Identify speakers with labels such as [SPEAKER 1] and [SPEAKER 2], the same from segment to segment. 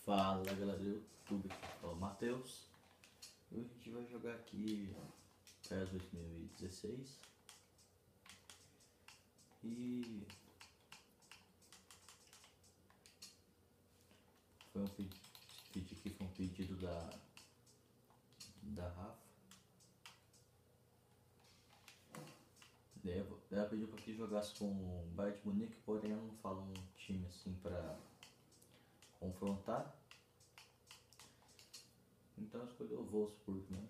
[SPEAKER 1] Fala galera do YouTube, aqui é o Matheus. E hoje a gente vai jogar aqui PES 2016. E foi um pedido, esse vídeo aqui foi um pedido da Rafa. Ela pediu para que jogasse com o Bayern de Munique, porém ela não fala um time assim para confrontar. Então eu escolhi o Wolfsburg, né?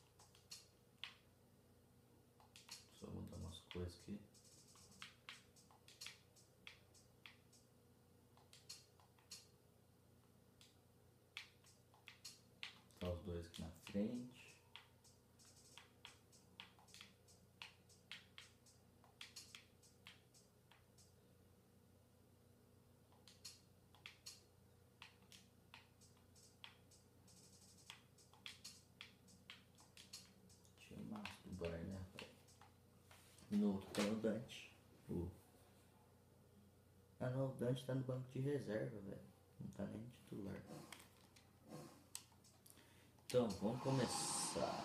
[SPEAKER 1] Só mudar umas coisas aqui. Tá os dois aqui na frente. Tinha massa do Bayern, né, rapaz? No tem o Dante. Ah não, o Dante tá no banco de reserva, velho. Não tá nem titular. Então, vamos começar.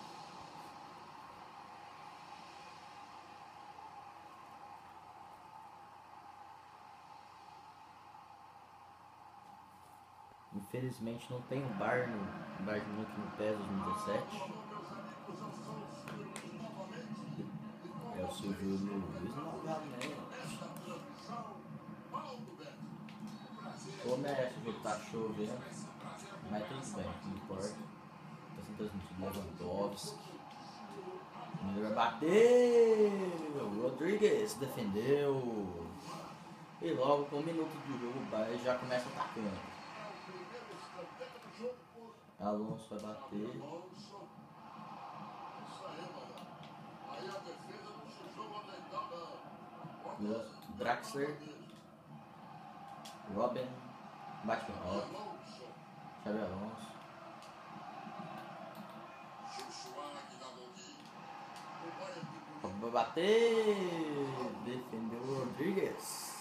[SPEAKER 1] Infelizmente não tem o Bayern no Bayern de Munique no PES 2017. É o Silvio Luiz novamente. Começa, o jogo tá chovendo, mas tudo bem, não importa. Tá sendo transmitido Lewandowski. O Miller vai bater! O Rodrigues defendeu. E logo com um minuto de jogo o Bayern já começa atacando. Alonso vai bater. Draxler. Robin. Bate com o Xabi Alonso. Vai bater. Defendeu o Rodrigues.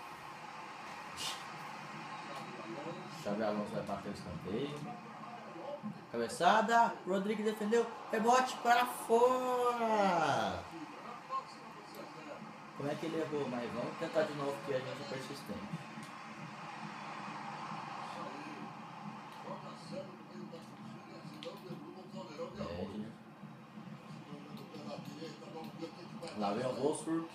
[SPEAKER 1] Xabi Alonso vai bater o escanteio. Cabeçada. Rodrigues defendeu. Rebote para fora. Como é que ele errou? Mas vamos tentar de novo que a gente é persistente. Lá vem o Wolfsburg.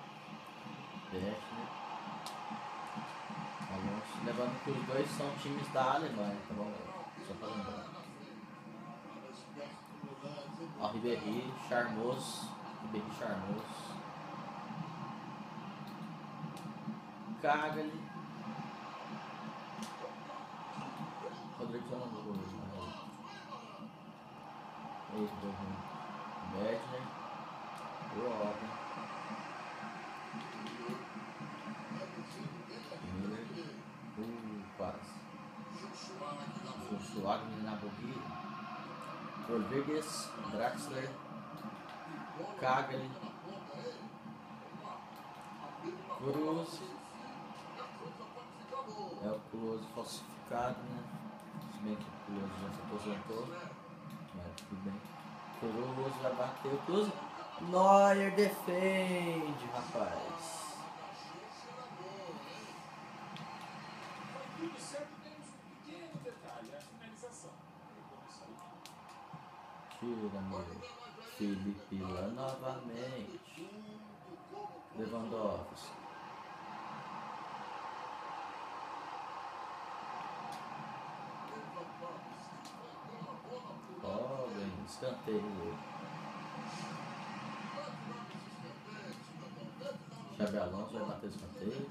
[SPEAKER 1] Alonso, lembrando que os dois são times da Alemanha, tá bom? Só pra lembrar. Ó, Ribéry, charmoso. Caga-lhe. Rodrigo só não jogou hoje, né? Esse deu ruim. Bedner. Robin. Miller. Quase. Joshua na boquinha. Rodrigues. Draxler. Cagle. Cruz. É o Close falsificado, né? Se bem que o Close já se aposentou. Mas tudo bem. Cruz vai bater o Close. Neuer defende, rapaz.
[SPEAKER 2] Tudo certo, temos um pequeno detalhe, a finalização.
[SPEAKER 1] Tira, meu. Felipe lá novamente. Lewandowski. Robin, escanteio. Xabi Alonso vai bater o escanteio.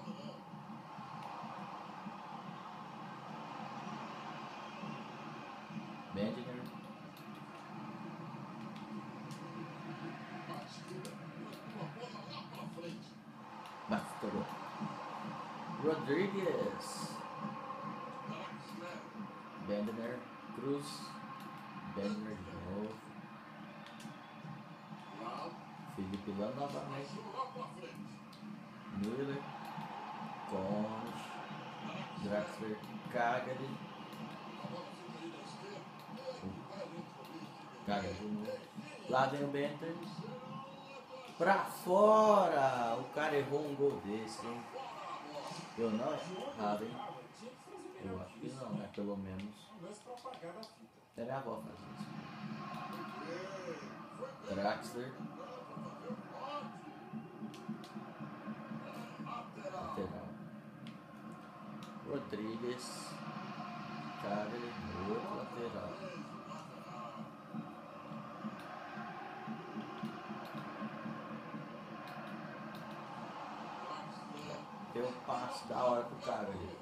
[SPEAKER 1] Bedner. Bastou. Rodrigues. Bedner. Cruz. Bedner de novo. Felipe lá novamente. Miller. Conch. Draxler. Cagle. Cara, de novo. Lá vem o Benter. Pra fora! O cara errou um gol desse, hein? Eu não errava, hein? Eu acho que não, né? Pelo menos. Até minha avó faz isso. Draxler. Lateral. Rodrigues. Cagle. Outro lateral. Deu um passe da hora pro Cagle.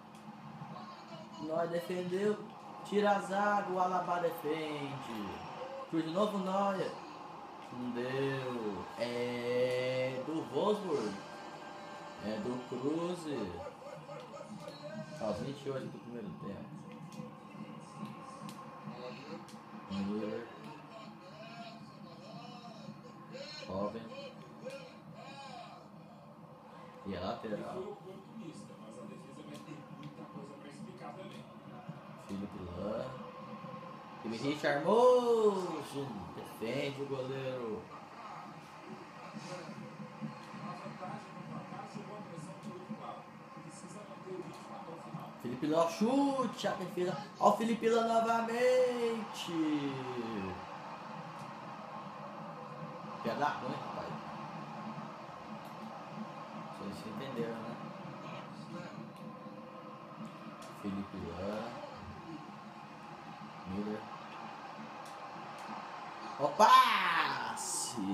[SPEAKER 1] Nós defendeu. Tira a zaga, o Alaba defende. Cruz de novo, Neuer. Não deu. É do Wolfsburg. É do Cruze. Aos 28 do primeiro tempo. Miller. Robin. E a lateral. Felipe Lan. Kimi charmoso. Defende o goleiro. Felipe Lan, chute, a defesa. Ó o Felipe Lan novamente. Piada ruim, rapaz. Vocês entenderam, né? Felipe Lan. Miller. Ó, passe!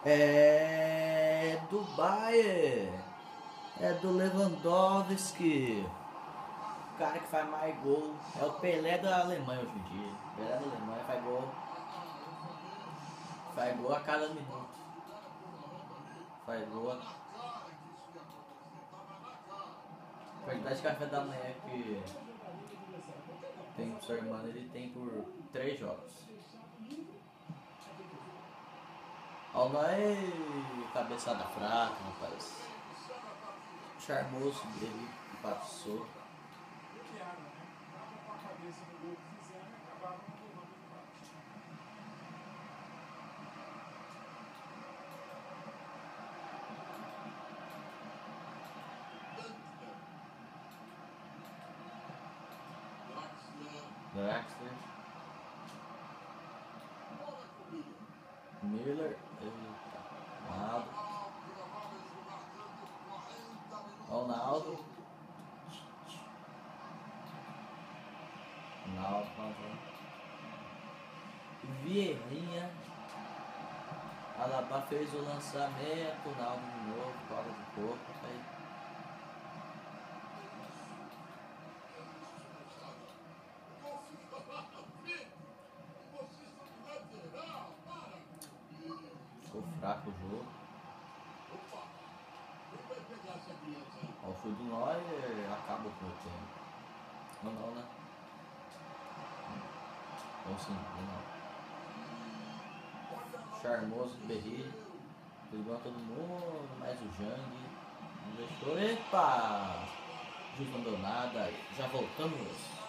[SPEAKER 1] É do Bayern. É do Lewandowski. O cara que faz mais gol. É o Pelé da Alemanha hoje em dia. Pelé da Alemanha faz gol. Faz gol a cada minuto. Faz gol. A quantidade de café da manhã que tem pro seu irmão, ele tem por 3 jogos. Ó, Neuer, cabeçada fraca, rapaz. Charmoso dele, passou. Draxler. Miller. Eita. Ronaldo. Ronaldo. Vieirinha. Alaba fez o lançamento. Ronaldo de novo. Bola de corpo. Aí. Ficou fraco o jogo. Ó, o chute do Neuer acaba o tempo. Não, né? Ou sim, não. Charmoso do Berri. Pegou todo mundo, mais o Jang. Não deixou. Epa! Juiz não deu nada. Já voltamos.